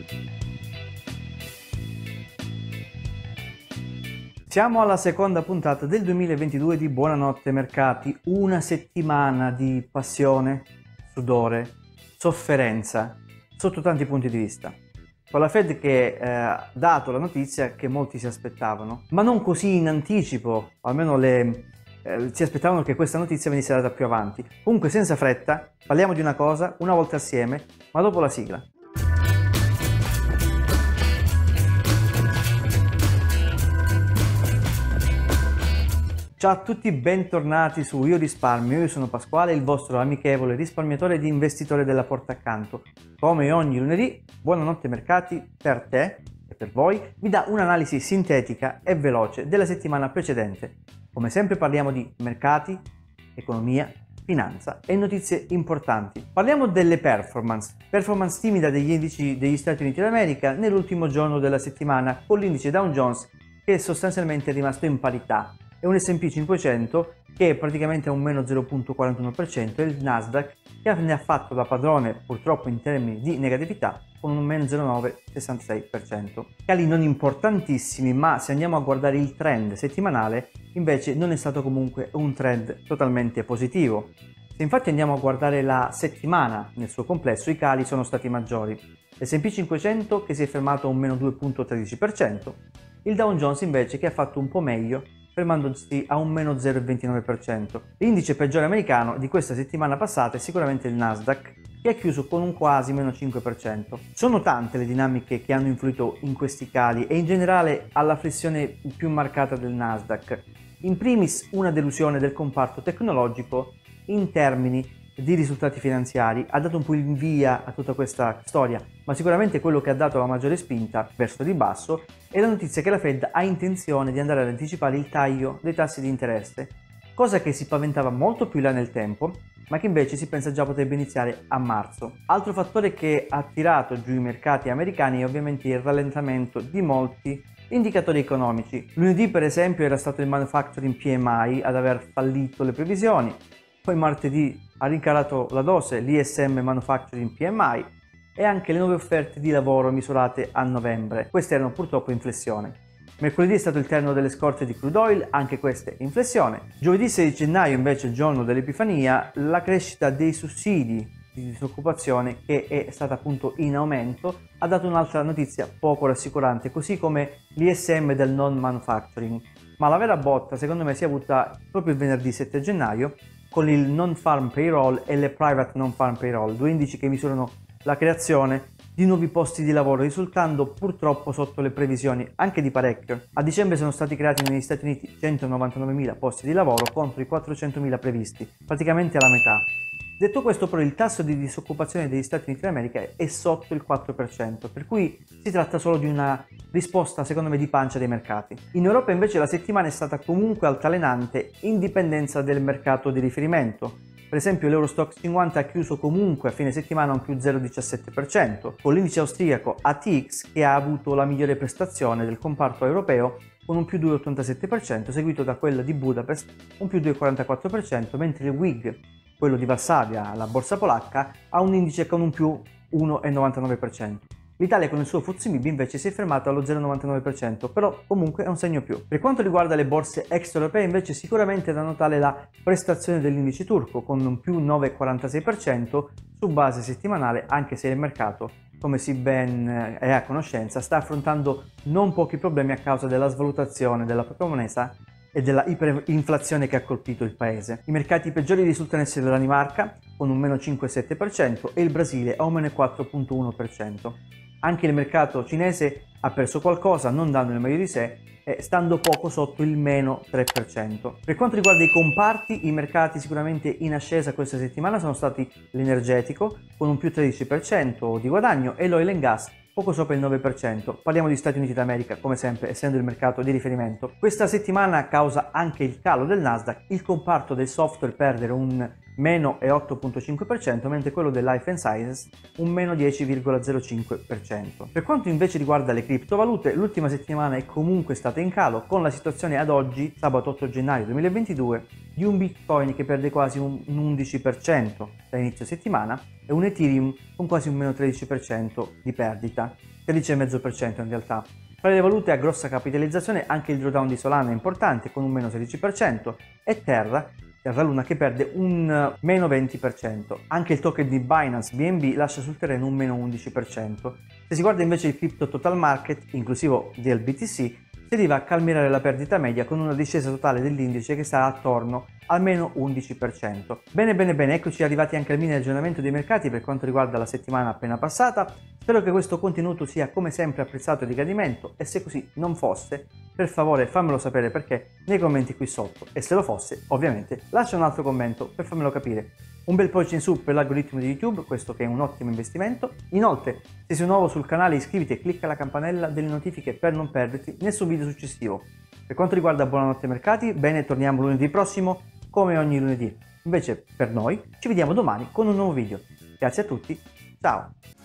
Siamo alla seconda puntata del 2022 di Buonanotte Mercati, una settimana di passione, sudore, sofferenza sotto tanti punti di vista. Con la Fed che ha dato la notizia che molti si aspettavano, ma non così in anticipo, almeno si aspettavano che questa notizia venisse data più avanti. Comunque senza fretta, parliamo di una cosa, una volta assieme, ma dopo la sigla. Ciao a tutti, bentornati su Io Risparmio, io sono Pasquale, il vostro amichevole risparmiatore ed investitore della porta accanto. Come ogni lunedì, Buonanotte Mercati per te e per voi vi dà un'analisi sintetica e veloce della settimana precedente. Come sempre parliamo di mercati, economia, finanza e notizie importanti. Parliamo delle performance timida degli indici degli Stati Uniti d'America nell'ultimo giorno della settimana, con l'indice Dow Jones che sostanzialmente è rimasto in parità, e un S&P 500 che è praticamente a un meno 0,41% e il Nasdaq che ne ha fatto da padrone purtroppo in termini di negatività con un meno 0,966%. Cali non importantissimi, ma se andiamo a guardare il trend settimanale invece non è stato comunque un trend totalmente positivo. Se infatti andiamo a guardare la settimana nel suo complesso, i cali sono stati maggiori. L'S&P 500 che si è fermato a un meno 2,13%, il Dow Jones invece che ha fatto un po' meglio fermandosi a un meno 0,29%. L'indice peggiore americano di questa settimana passata è sicuramente il Nasdaq, che è chiuso con un quasi meno 5%. Sono tante le dinamiche che hanno influito in questi cali e in generale alla flessione più marcata del Nasdaq. In primis una delusione del comparto tecnologico in termini di risultati finanziari, ha dato un po' il via a tutta questa storia, ma sicuramente quello che ha dato la maggiore spinta verso di basso è la notizia che la Fed ha intenzione di andare ad anticipare il taglio dei tassi di interesse, cosa che si paventava molto più là nel tempo, ma che invece si pensa già potrebbe iniziare a marzo. Altro fattore che ha tirato giù i mercati americani è ovviamente il rallentamento di molti indicatori economici. Lunedì per esempio era stato il Manufacturing PMI ad aver fallito le previsioni, poi martedì ha rincarato la dose l'ISM Manufacturing PMI e anche le nuove offerte di lavoro misurate a novembre. Queste erano purtroppo in flessione. Mercoledì è stato il termine delle scorte di crude oil, anche queste in flessione. Giovedì 16 gennaio invece, il giorno dell'Epifania, la crescita dei sussidi di disoccupazione che è stata appunto in aumento ha dato un'altra notizia poco rassicurante, così come l'ISM del non manufacturing. Ma la vera botta secondo me si è avuta proprio il venerdì 7 gennaio con il non-farm payroll e le private non-farm payroll, due indici che misurano la creazione di nuovi posti di lavoro, risultando purtroppo sotto le previsioni anche di parecchio. A dicembre sono stati creati negli Stati Uniti 199.000 posti di lavoro contro i 400.000 previsti, praticamente la metà. Detto questo, però, il tasso di disoccupazione degli Stati Uniti d'America è sotto il 4%, per cui si tratta solo di una risposta, secondo me, di pancia dei mercati. In Europa invece la settimana è stata comunque altalenante in dipendenza del mercato di riferimento. Per esempio l'Eurostoxx 50 ha chiuso comunque a fine settimana un più 0,17%, con l'indice austriaco ATX che ha avuto la migliore prestazione del comparto europeo con un più 2,87%, seguito da quella di Budapest, un più 2,44%, mentre il WIG, quello di Varsavia, la borsa polacca, ha un indice con un più 1,99%. L'Italia con il suo FTSE MIB invece si è fermato allo 0,99%, però comunque è un segno più. Per quanto riguarda le borse extraeuropee invece sicuramente è da notare la prestazione dell'indice turco con un più 9,46% su base settimanale, anche se il mercato, come si ben è a conoscenza, sta affrontando non pochi problemi a causa della svalutazione della propria moneta e della iperinflazione che ha colpito il paese. I mercati peggiori risultano essere la Danimarca con un meno 5,7% e il Brasile a un meno 4,1%. Anche il mercato cinese ha perso qualcosa, non dando il meglio di sé, stando poco sotto il meno 3%. Per quanto riguarda i comparti, i mercati sicuramente in ascesa questa settimana sono stati l'energetico con un più 13% di guadagno e l'oil and gas poco sopra il 9%. Parliamo di Stati Uniti d'America, come sempre, essendo il mercato di riferimento. Questa settimana causa anche il calo del Nasdaq, il comparto del software perdere un meno 8,5%, mentre quello del Life Sciences un meno 10,05%. Per quanto invece riguarda le criptovalute, l'ultima settimana è comunque stata in calo, con la situazione ad oggi, sabato 8 gennaio 2022, di un Bitcoin che perde quasi un 11% da inizio settimana e un Ethereum con quasi un meno 13% di perdita, 13,5% in realtà. Tra le valute a grossa capitalizzazione anche il drawdown di Solana è importante con un meno 16% e Terra Luna che perde un meno 20%. Anche il token di Binance BNB lascia sul terreno un meno 11%. Se si guarda invece il Crypto Total Market, inclusivo del BTC, si arriva a calmierare la perdita media con una discesa totale dell'indice che sta attorno al meno 11%. Bene, eccoci arrivati anche al mini aggiornamento dei mercati per quanto riguarda la settimana appena passata. Spero che questo contenuto sia come sempre apprezzato e di gradimento e se così non fosse, per favore fammelo sapere perché nei commenti qui sotto e se lo fosse ovviamente lascia un altro commento per farmelo capire. Un bel pollice in su per l'algoritmo di YouTube, questo che è un ottimo investimento. Inoltre, se sei nuovo sul canale iscriviti e clicca la campanella delle notifiche per non perderti nessun video successivo. Per quanto riguarda Buonanotte Mercati, bene, torniamo lunedì prossimo come ogni lunedì. Invece per noi ci vediamo domani con un nuovo video. Grazie a tutti, ciao!